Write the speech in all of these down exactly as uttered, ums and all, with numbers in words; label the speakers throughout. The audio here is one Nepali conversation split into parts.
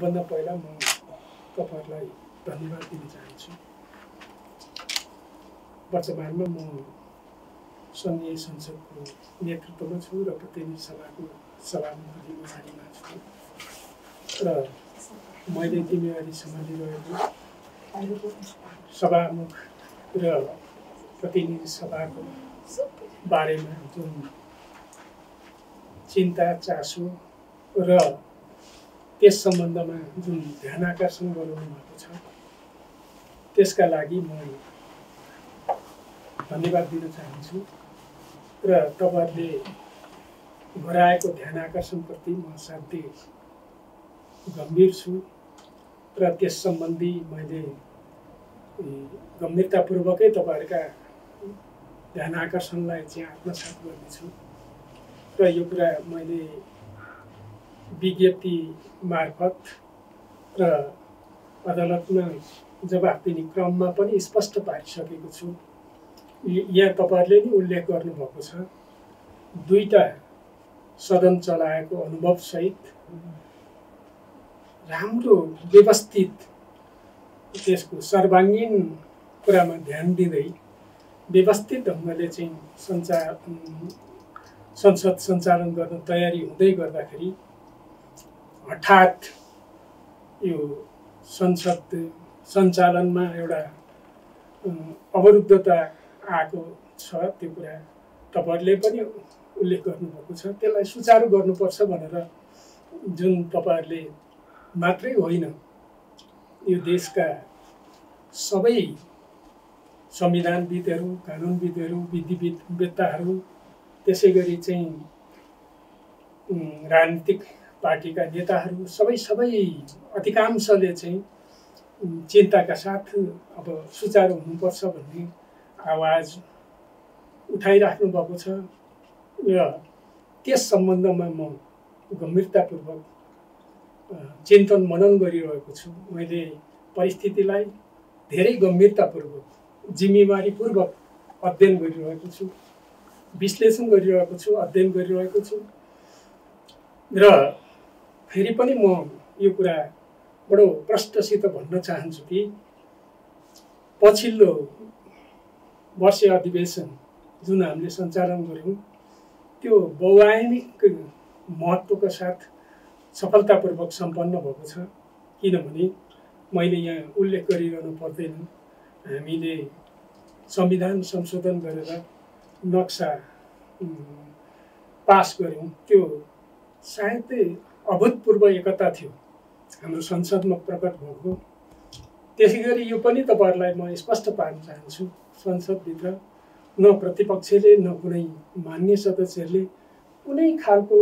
Speaker 1: सबभन्दा पहिला म तपाईहरुलाई धन्यवाद दिन चाहन्छु। वर्तमानमा म संघीय संसदको नेतृत्वमा छु र प्रतिनिधि सभाको सभामुखको जिम्मेवारीमा छु र मैले जिम्मेवारी सम्हालिरहेको सभामुख र प्रतिनिधि सभाको बारेमा जुन चिन्ता चासो र त्यस सम्बन्धमा जुन ध्यान आकर्षण गराउनु भएको छ त्यसका लागि म धन्यवाद दिन चाहन्छु र तपाईहरुले गराएको ध्यान आकर्षणप्रति म साध्यै गम्भीर छु र त्यस सम्बन्धी मैले गम्भीरतापूर्वकै तपाईहरुका ध्यान आकर्षणलाई चाहिँ आत्मसात गर्नेछु र यो कुरा मैले विज्ञप्ति मार्फत र अदालतमा जवाफ दिने क्रममा पनि स्पष्ट पारिसकेको छु। यहाँ तपाईहरुले नि उल्लेख गर्नुभएको छ दुईटा सदन चलाएको अनुभव सहित राम्रो व्यवस्थित त्यसको सर्वाङ्गीन कुरामा ध्यान दिँदै व्यवस्थित ढंगले चाहिँ सञ्चार संसद सञ्चालन गर्न तयारी हुँदै गर्दाखेरि हठात यो संसद सञ्चालनमा एउटा अवरुद्धता आएको छ। त्यो कुरा तपाईहरुले पनि उल्लेख गर्नुभएको छ। त्यसलाई सुचारू गर्नुपर्छ भनेर जुन तपाईहरुले मात्रै होइन यो देशका सबै संविधानविदहरू कानुनविदहरू विधिवेत्ताहरू त्यसैगरी चाहिँ राजनीतिक पार्टीका नेताहरू सबै सबै अधिकांशले चाहिँ चिन्ताका साथ अब सुचारू हुनुपर्छ भन्ने आवाज उठाइराख्नु भएको छ र त्यस सम्बन्धमा म गम्भीरतापूर्वक चिन्तन मनन गरिरहेको छु। मैले परिस्थितिलाई धेरै गम्भीरतापूर्वक जिम्मेवारीपूर्वक अध्ययन गरिरहेको छु, विश्लेषण गरिरहेको छु, अध्ययन गरिरहेको छु र फेरि पनि म यो कुरा बडो प्रष्टसित भन्न चाहन्छु कि पछिल्लो वर्षीय अधिवेशन जुन हामीले सञ्चालन गर्यौं त्यो बहुआयामिक महत्त्वका साथ सफलतापूर्वक सम्पन्न भएको छ। किनभने मैले यहाँ उल्लेख गरिरहनु पर्दैन, हामीले संविधान संशोधन गरेर नक्सा पास गर्यौं। त्यो सायदै अभूतपूर्व एकता थियो हाम्रो संसदमा प्रकट भएको। त्यसैगरी यो पनि तपाईहरुलाई म स्पष्ट पार्न चाहन्छु, संसदभित्र न प्रतिपक्षले न कुनै मान्य सदस्यहरूले कुनै खालको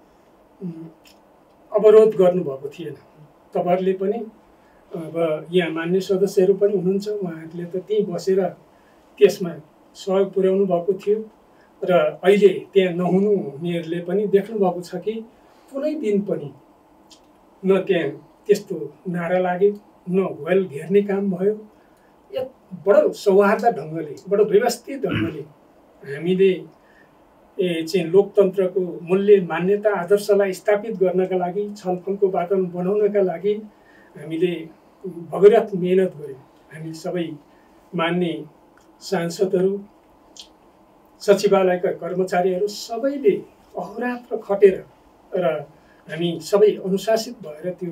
Speaker 1: अवरोध गर्नुभएको थिएन। तपाईहरुले पनि अब यहाँ मान्य सदस्यहरू पनि हुनुहुन्छ, उहाँहरूले त त्यही बसेर त्यसमा सहयोग पुर्याउनु भएको थियो र अहिले त्यहाँ नहुनु हुनेहरूले पनि देख्नु भएको छ कि कुनै दिन पनि न त्यहाँ त्यस्तो नारा लाग्यो न वेल घेर्ने काम भयो। एक बडो सौहार्द ढंगले बडो व्यवस्थित ढंगले हामीले ए चाहिँ लोकतन्त्रको मूल्य मान्यता आदर्शलाई स्थापित गर्नका लागि छलफलको वातावरण बनाउनका लागि हामीले भगीरथ मेहनत गर्यौं। हामी सबै मान्य सांसदहरू, सचिवालयका कर्मचारीहरू सबैले अहोरात्र खटेर र हामी सबै अनुशासित भएर त्यो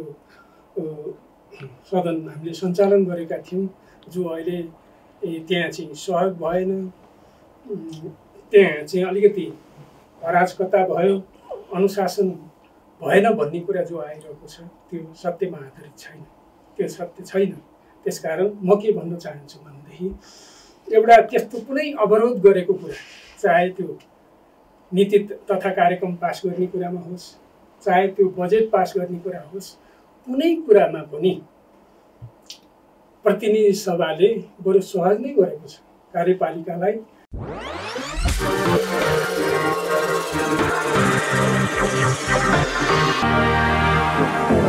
Speaker 1: सदन हामीले सञ्चालन गरेका थियौं। जो अहिले त्यहाँ चाहिँ सहयोग भएन, त्यहाँ चाहिँ अलिकति अराजकता भयो, अनुशासन भएन भन्ने कुरा जो आइरहेको छ त्यो सत्यमा आधारित छैन, त्यो सत्य छैन। त्यसकारण म के भन्न चाहन्छु भनेदेखि एउटा त्यस्तो कुनै अवरोध गरेको कुरा, चाहे त्यो नीति तथा कार्यक्रम पास गर्ने कुरामा होस्, चाहे त्यो बजेट पास गर्ने कुरा होस्, कुनै कुरामा पनि प्रतिनिधि सभाले बरु सहज नै गरेको छ कार्यपालिकालाई।